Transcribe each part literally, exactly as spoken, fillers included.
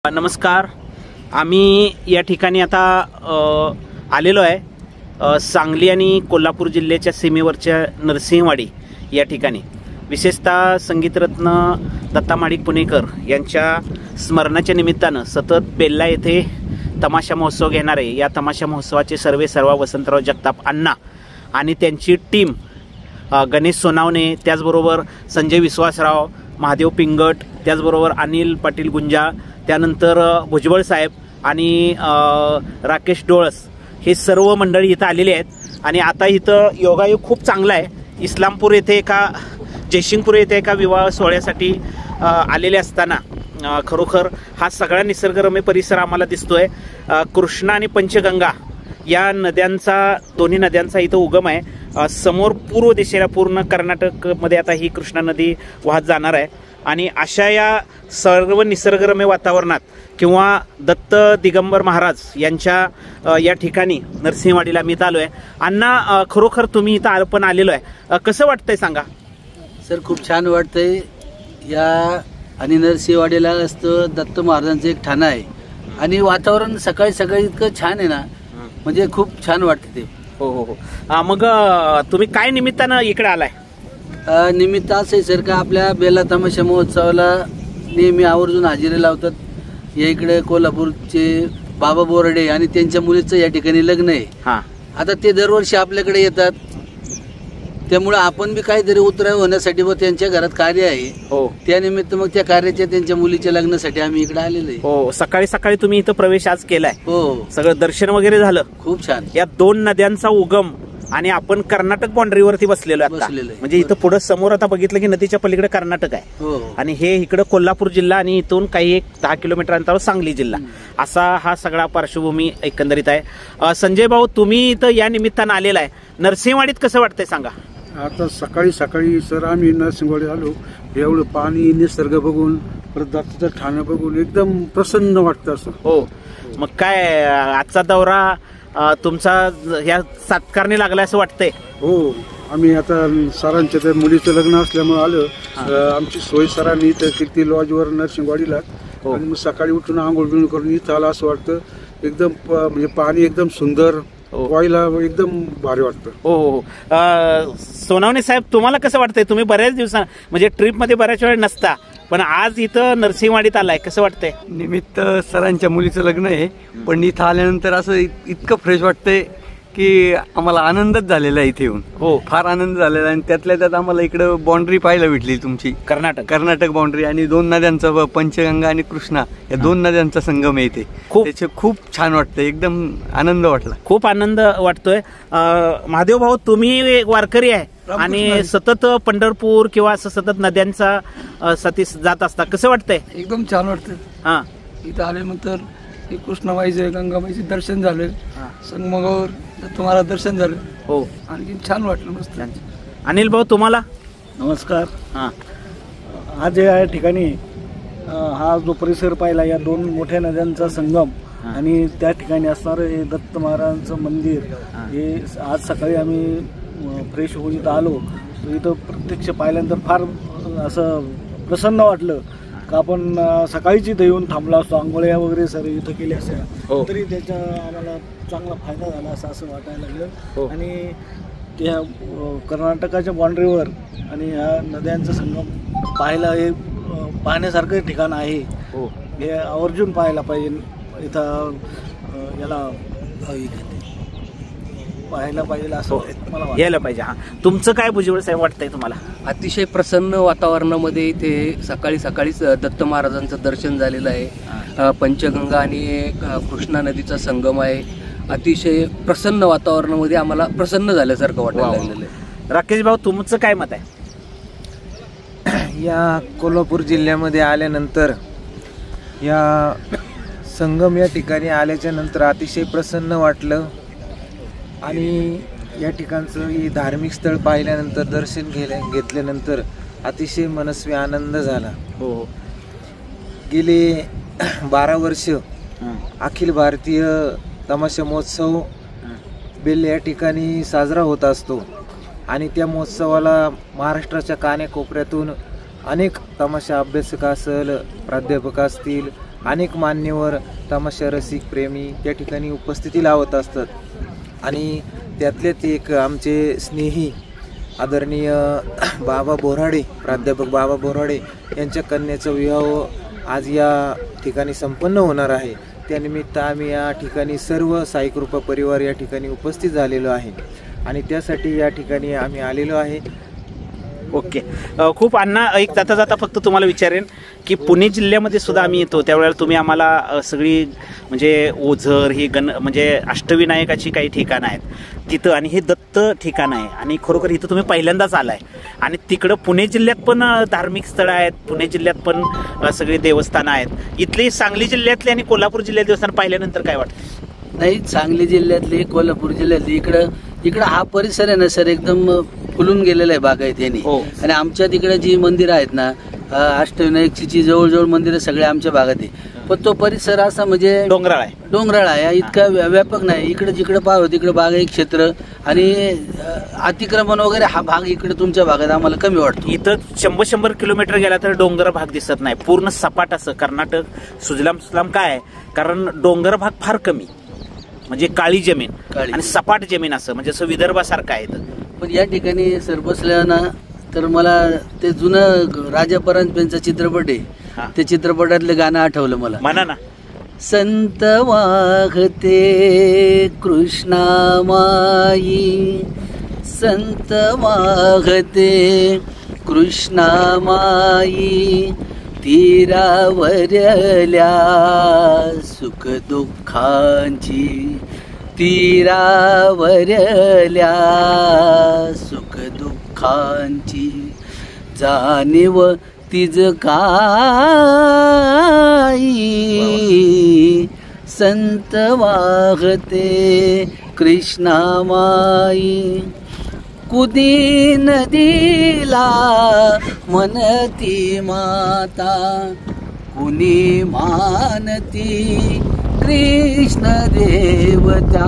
नमस्कार. आम्ही या ठिकाणी आता अ, आलेलो आहे अ, सांगली आणि कोल्हापूर जिल्ह्याच्या सीमेवरच्या नरसिंहवाडी या ठिकाणी. विशेषतः संगीतरत्न दत्ता माडिक पुणेकर यांच्या स्मरणाच्या निमित्तानं सतत बेल्ला येथे तमाशा महोत्सव घेणार आहे. या तमाशा महोत्सवाचे सर्वे सर्वा वसंतराव जगताप अण्णा आणि त्यांची टीम गणेश सोनावणे, त्याचबरोबर संजय विश्वासराव, महादेव पिंगट, त्याचबरोबर अनिल पाटील गुंजा, त्यानंतर भुजबळ साहेब आणि राकेश डोळस हे सर्व मंडळी इथं आलेले आहेत. आणि आता इथं योगायोग खूप चांगला आहे. इस्लामपूर येथे एका जयसिंगपूर येथे एका विवाह सोहळ्यासाठी आलेले असताना खरोखर हा सगळा निसर्गरम्य परिसर आम्हाला दिसतोय. कृष्णा आणि पंचगंगा या नद्यांचा, दोन्ही नद्यांचा इथं उगम आहे. समोर पूर्व दिशेला पूर्ण कर्नाटकमध्ये आता ही कृष्णा नदी वाहत जाणार आहे. आणि अशा या सर्व निसर्गरम्य वातावरणात किंवा दत्त दिगंबर महाराज यांच्या या ठिकाणी नरसिंहवाडीला मी आलो आहे. अण्णा, खरोखर तुम्ही इथं पण आलेलो आहे, कसं वाटतंय सांगा? सर, खूप छान वाटतंय. या आणि नरसिंहवाडीला असतं दत्त महाराजांचं एक ठाणं आहे आणि वातावरण सकाळी सकाळी इतकं छान आहे ना, म्हणजे खूप छान वाटतं ते. हो हो हो मग तुम्ही काय निमित्तानं इकडे आलाय? निमित्त असं आहे सर का आपल्या बेला तमाशा महोत्सवाला नेहमी आवर्जून हजेरी लावतात. या इकडे कोल्हापूरचे बाबा बोर्डे आणि त्यांच्या मुलीचं या ठिकाणी लग्न आहे. आता ते दरवर्षी आपल्याकडे येतात, त्यामुळे आपण बी काहीतरी उतराव होण्यासाठी व त्यांच्या घरात कार्य आहे. हो, त्यानिमित्त मग त्या कार्याच्या त्यांच्या मुलीच्या लग्नासाठी आम्ही इकडे आलेलो आहे. हो, सकाळी सकाळी तुम्ही इथं प्रवेश आज केलाय. हो, सगळं दर्शन वगैरे झालं. खूप छान. या दोन नद्यांचा उगम आणि आपण कर्नाटक बाउंड्रीवरती बसलेलो आता. म्हणजे इथं पुढे समोर आता बघितलं की नदीच्या पलीकडे कर्नाटक आहे आणि हे इकडे कोल्हापूर जिल्हा आणि इथून काही एक दहा किलोमीटर अंतरावर सांगली जिल्हा, असा हा सगळा पार्श्वभूमी एकंदरीत आहे. संजय भाऊ, तुम्ही इथं या निमित्तानं आलेला आहे. नरसिंहवाडीत कसं वाटतंय सांगा? आता सकाळी सकाळी सर आम्ही नरसिंहवाडी आलो, एवढं पाणी निसर्ग बघून, परत दत्ताचं ठाणं बघून एकदम प्रसन्न वाटतं असं. हो, मग काय आजचा दौरा तुमचा ह्या सत्कारणी लागला असं वाटतंय? हो, आम्ही आता सरांच्या त्या मुलीचं लग्न असल्यामुळे आलं. आमची सोय सरांनी इथं किती लॉजवर नरसिंहवाडीला, आणि मग सकाळी उठून आंघोळ बिंघोळ करून इथं आला असं वाटतं. एकदम म्हणजे पाणी एकदम सुंदर, वाईला एकदम भारी वाटतं. हो हो हो सोनावणे साहेब, तुम्हाला कसं वाटतंय? तुम्ही बऱ्याच दिवसा म्हणजे ट्रिप मध्ये बऱ्याच वेळ नसता, पण आज इथं नरसिंहवाडीत आलाय, कसं वाटतंय? निमित्त सरांच्या मुलीचं लग्न आहे, पण इथं आल्यानंतर असं इतकं फ्रेश वाटतंय की आम्हाला आनंदच झालेला आहे इथे येऊन. हो, फार आनंद झालेला आहे. आणि त्यातल्या त्यात आम्हाला इकडं बाउंड्री पाहायला भेटली तुमची, कर्नाटक कर्नाटक बाउंड्री, आणि दोन नद्यांचा, पंचगंगा आणि कृष्णा, या दोन नद्यांचा संगम आहे इथे. खूप त्याचे खूप छान वाटतंय, एकदम आनंद वाटला, खूप आनंद वाटतोय. महादेव भाऊ, तुम्ही वारकरी आहे आणि सतत पंढरपूर किंवा असं सतत नद्यांचा साठी जात असता, कसं वाटतंय? एकदम छान वाटतंय. हा, इथं आल्यानंतर कृष्णाबाईचे, गंगाबाईचे दर्शन झाले, संगमावर तुम्हाला दर्शन झालं. हो, आणखी छान वाटलं, मस्त. अनिल भाऊ, तुम्हाला नमस्कार. हा, आज या ठिकाणी हा जो परिसर पाहिला, या दोन मोठ्या नद्यांचा संगम आणि त्या ठिकाणी असणारं हे दत्त महाराजांचं मंदिर, हे आज सकाळी आम्ही फ्रेश होऊन इथं आलो. इथं प्रत्यक्ष पाहिल्यानंतर फार असं प्रसन्न वाटलं का आपण सकाळीच इथं येऊन थांबला असतो, आंघोळ्या वगैरे सर इथं केल्या असत्या तरी त्याचा आम्हाला चांगला फायदा झाला असं असं वाटायला लागलं. आणि त्या कर्नाटकाच्या बाउंड्रीवर आणि ह्या नद्यांचं संगम पाहायला हे पाहण्यासारखं ठिकाण आहे. हे आवर्जून पाहायला पाहिजे, इथं याला पाहायला पाहिजे असं मला यायला पाहिजे. हा, तुमचं काय भुजबळ साहेब वाटतंय तुम्हाला? अतिशय प्रसन्न वातावरणामध्ये इथे सकाळी सकाळीच दत्त महाराजांचं दर्शन झालेलं आहे. पंचगंगा आणि कृष्णा नदीचा संगम आहे. अतिशय प्रसन्न वातावरणामध्ये आम्हाला प्रसन्न झाल्यासारखं वाटायला लागलेलं आहे. राकेश भाऊ, तुमचं काय मत आहे? या कोल्हापूर जिल्ह्यामध्ये आल्यानंतर, या संगम या ठिकाणी आल्याच्या नंतर अतिशय प्रसन्न वाटलं. आणि या ठिकाणचं हे धार्मिक स्थळ पाहिल्यानंतर, दर्शन घेल्या घेतल्यानंतर अतिशय मनस्वी आनंद झाला. हो, गेले बारा वर्ष अखिल भारतीय तमाशा महोत्सव बेल या ठिकाणी साजरा होत असतो आणि त्या महोत्सवाला महाराष्ट्राच्या कानाकोपऱ्यातून अनेक तमाशा अभ्यासक असेल, प्राध्यापक असतील, अनेक मान्यवर तमाशा रसिक प्रेमी त्या ठिकाणी उपस्थिती लावत असतात आणि त्यातलेच एक आमचे स्नेही आदरणीय बाबा बोराडे, प्राध्यापक बाबा बोराडे यांच्या कन्याचा विवाह आज या ठिकाणी संपन्न होणार आहे. त्यानिमित्त आम्ही या ठिकाणी सर्व साईकृपा परिवार या ठिकाणी उपस्थित झालेलो आहे आणि त्यासाठी या ठिकाणी आम्ही आलेलो आहे. ओके, खूप अण्णा, एक जाता जाता फक्त तुम्हाला विचारेन की पुणे जिल्ह्यामध्ये सुद्धा आम्ही येतो त्यावेळेला तुम्ही आम्हाला सगळी म्हणजे ओझर ही गण म्हणजे अष्टविनायकाची काही ठिकाणं आहेत तिथं आणि हे दत्त ठिकाण आहे आणि खरोखर इथं तुम्ही पहिल्यांदाच आलाय आणि तिकडं पुणे जिल्ह्यात पण धार्मिक स्थळं आहेत, पुणे जिल्ह्यात पण सगळी देवस्थानं आहेत. इथली सांगली जिल्ह्यातली आणि कोल्हापूर जिल्ह्यात देवस्थान पाहिल्यानंतर काय वाटतं? नाही, सांगली जिल्ह्यातली, कोल्हापूर जिल्ह्यातली इकडं इकडं हा परिसर आहे ना सर एकदम फुलून गेलेला आहे बागायत यांनी. आणि आमच्या तिकडे जी मंदिरं आहेत ना अष्टविनायकची जी जवळजवळ मंदिरं सगळे आमच्या भागात आहे, पण तो परिसर असा म्हणजे डोंगराळ आहे डोंगराळ आहे इतका व्यापक नाही. इकडे जिकडे पाहावं तिकडे बागायत क्षेत्र आणि अतिक्रमण वगैरे हा भाग इकडे तुमच्या भागात आम्हाला कमी वाटतो. इथं शंभर शंभर किलोमीटर गेला तर डोंगर भाग दिसत नाही, पूर्ण सपाट असं कर्नाटक सुजलाम सुजलाम काय आहे, कारण डोंगर भाग फार कमी म्हणजे काळी जमीन आणि सपाट जमीन असं म्हणजे असं विदर्भासारखं आहे. पण या ठिकाणी सर बसल्या ना तर मला ते जुनं राजा परांजपेंचा चित्रपट आहे, त्या चित्रपटातलं गाणं आठवलं मला. म्हणा ना. संत वाहते कृष्णा माई, संत वाहते कृष्णा माई, तीरावरल्या सुख दुःखांची, तीरावरल्या सुख दुःखांची जाणीव तिज काही, संत वाहते कृष्णा माई. कुदी नदीला म्हणती माता, कुणी मानती कृष्ण देवता,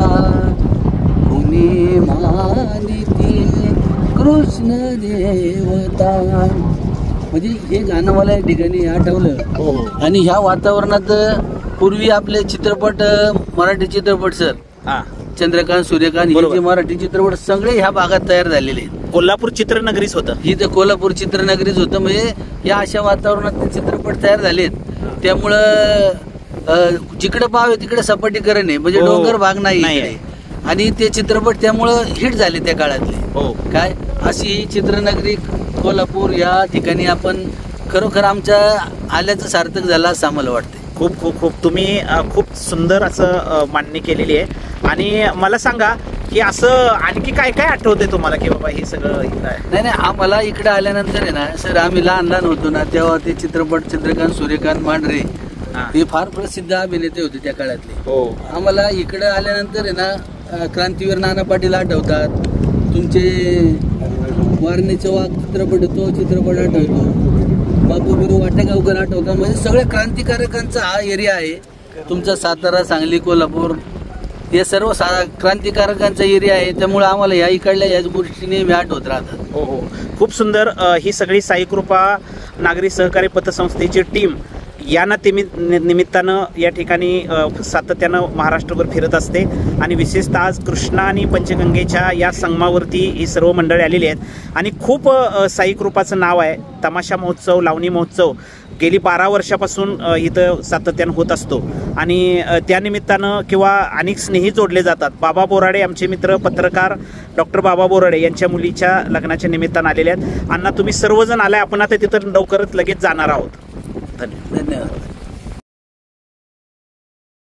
कुणी मानती कृष्ण देवता. म्हणजे हे गाणं मला या ठिकाणी आठवलं. आणि ह्या वातावरणात पूर्वी आपले चित्रपट, मराठी चित्रपट सर चंद्रकांत, सूर्यकांत हे जे मराठी चित्रपट सगळे ह्या भागात तयार झालेले आहेत. कोल्हापूर चित्रनगरीच होतं, ही तर कोल्हापूर चित्रनगरीच होतं. म्हणजे या अशा वातावरणात ते चित्रपट तयार झालेत. त्यामुळं जिकडे पाहावे तिकडे सपाटीकरण आहे, म्हणजे डोंगर भाग नाही आणि ते चित्रपट त्यामुळं हिट झाले त्या काळातले. काय अशी ही चित्रनगरी कोल्हापूर या ठिकाणी आपण खरोखर आमच्या आल्याचं सार्थक झालं असं आम्हाला वाटतं. खूप खूप खूप तुम्ही खूप सुंदर असं मांडणी केलेली आहे. आणि मला सांगा की असं आणखी काय काय आठवतंय तुम्हाला की बाबा हे सगळं इकडं आहे? नाही नाही, आम्हाला इकडे आल्यानंतर आहे ना सर, आम्ही लहान लहान होतो ना तेव्हा ते चित्रपट चंद्रकांत, सूर्यकांत मांढरे हे फार प्रसिद्ध अभिनेते होते त्या काळातले. आम्हाला इकडे आल्यानंतर आहे ना क्रांतीवीर नाना पाटील आठवतात, तुमचे वारणीचा वाघ चित्रपट तो चित्रपट आठवतो, बापू बिरू वाटेगावकर आठवतात. म्हणजे सगळ्या क्रांतिकारकांचा हा एरिया आहे तुमचा. सातारा, सांगली, कोल्हापूर हे सर्व क्रांतिकारकांचा एरिया आहे. त्यामुळे आम्हाला या इकडल्या याच गोष्टी नेहमी आठवत राहतात. हो हो, खूप सुंदर. ही सगळी साईकृपा नागरी सहकारी पतसंस्थेची टीम या ना निमित्तानं या ठिकाणी सातत्यानं महाराष्ट्रभर फिरत असते आणि विशेषतः आज कृष्णा आणि पंचगंगेच्या या संगमावरती ही सर्व मंडळी आलेली आहेत. आणि खूप साईकृपाचं नाव आहे. तमाशा महोत्सव, लावणी महोत्सव गेली बारा वर्षापासून इथं सातत्यानं होत असतो आणि त्यानिमित्तानं किंवा अनेक स्नेही जोडले जातात. बाबा बोराडे आमचे मित्र पत्रकार डॉक्टर बाबा बोराडे यांच्या मुलीच्या लग्नाच्या निमित्तानं आलेले आहेत. अण्णा तुम्ही सर्वजण आलाय, आपण आता तिथं लवकरच लगेच जाणार आहोत. धन्यवाद. धन्यवाद.